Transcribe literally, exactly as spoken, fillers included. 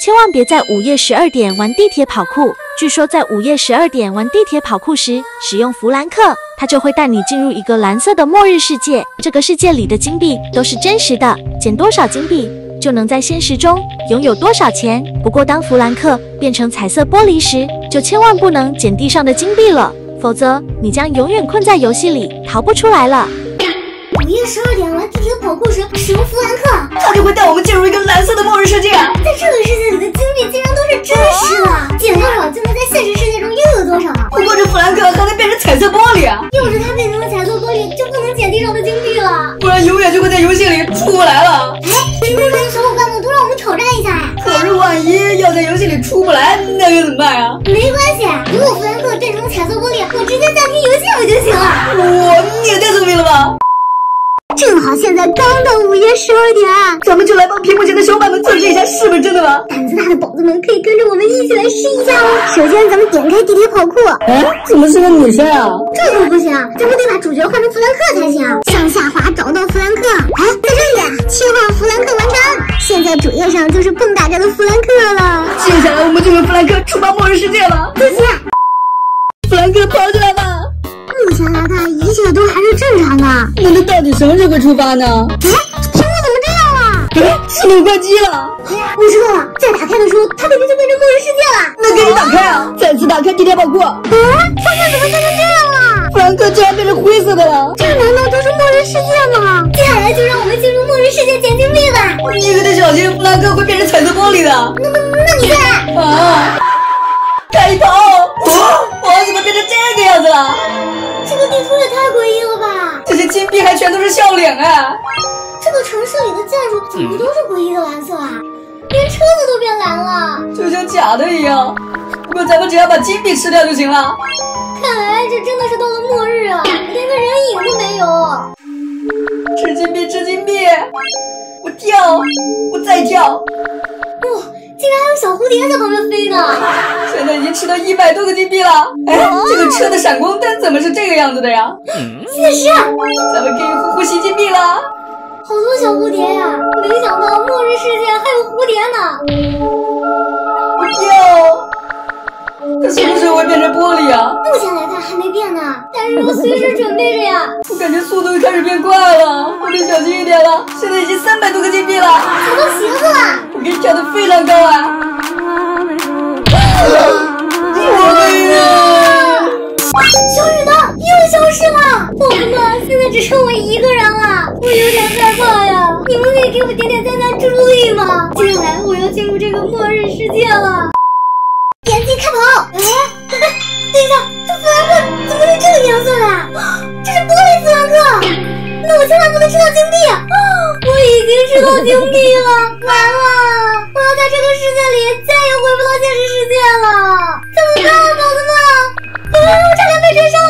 千万别在午夜十二点玩地铁跑酷。据说在午夜十二点玩地铁跑酷时，使用弗兰克，它就会带你进入一个蓝色的末日世界。这个世界里的金币都是真实的，捡多少金币就能在现实中拥有多少钱。不过当弗兰克变成彩色玻璃时，就千万不能捡地上的金币了，否则你将永远困在游戏里，逃不出来了。 午夜十二点玩地铁跑酷时使用弗兰克， 它就会带我们进入一个蓝色的末日世界。 在这个世界里的金币竟然都是真实的，捡多少就能在现实世界中拥有多少。 不过这弗兰克还能变成彩色玻璃啊！ 要是它变成了彩色玻璃，就不能捡地上的金币了， 不然永远就会在游戏里出不来了。 哎，听说这些小伙伴们都让我们挑战一下哎。 可是万一要在游戏里出不来，那该怎么办啊？ 没关系，如果弗兰克变成彩色玻璃，我直接暂停游戏不就行了？ 哇，你也太聪明了吧！ 正好现在刚到午夜十二点， 咱们就来帮屏幕前的小伙伴们测试一下是不是真的吧。 胆子大的宝子们可以跟着我们一起来试一下哦。首先咱们点开地铁跑酷， 哎，怎么是个女生啊？ 这可不行，咱们得把主角换成弗兰克才行。向下滑找到弗兰克，哎，在这里，切换弗兰克完成。现在主页上就是蹦跶着的弗兰克了。 接下来我们就跟弗兰克出发末日世界了。 不行， 弗兰克跑起来吧！ 目前来看，一切都还是正常的。 那它到底什么时候会出发呢？ 哎，屏幕怎么这样了？ 哎，系统关机了。 我知道了，在打开的时候，它肯定就变成末日世界了。 那赶紧打开啊！再次打开地铁跑酷。 啊，画面怎么变成这样了？ 弗兰克竟然变成灰色的了。 这难道就是末日世界吗？接下来就让我们进入末日世界捡金币吧。 你可得小心，弗兰克会变成彩色玻璃的。 那那那你看啊！开跑！哇，我怎么变成这个样子了？ 这个地图也太诡异了吧！ 这些金币还全都是笑脸啊！ 这个城市里的建筑怎么都是诡异的蓝色啊？连车子都变蓝了， 就像假的一样。不过咱们只要把金币吃掉就行了。 看来这真的是到了末日啊，连个人影都没有。 吃金币，吃金币！我跳，我再跳！ 哇，竟然还有小蝴蝶在旁边飞呢！ 现在已经吃到一百多个金币了。哎，这个车的闪光灯怎么是这个样子的呀？ 确实， 咱们可以呼呼吸金币了。 好多小蝴蝶呀！没想到末日世界还有蝴蝶呢。 我跳，它什么时候会变成玻璃啊？ 目前来看还没变呢，但是我随时准备着呀。 我感觉速度又开始变快了，我得小心一点了。现在已经三百多个金币了， 找到鞋子了， 我可以跳得非常高啊！我没了， 小雨呢？又消失了。宝子们，现在只剩我一个人了，我有点害怕呀。你们可以给我点点赞赞助助力吗？接下来我要进入这个末日世界了。点击开跑！哎，等一下，这弗兰克怎么是这个颜色的？这是玻璃弗兰克，那我千万不能吃到金币！我已经吃到金币了，完了，我要在这个世界里再也回不到现实世界了，怎么办啊，宝子们？啊，我差点被追上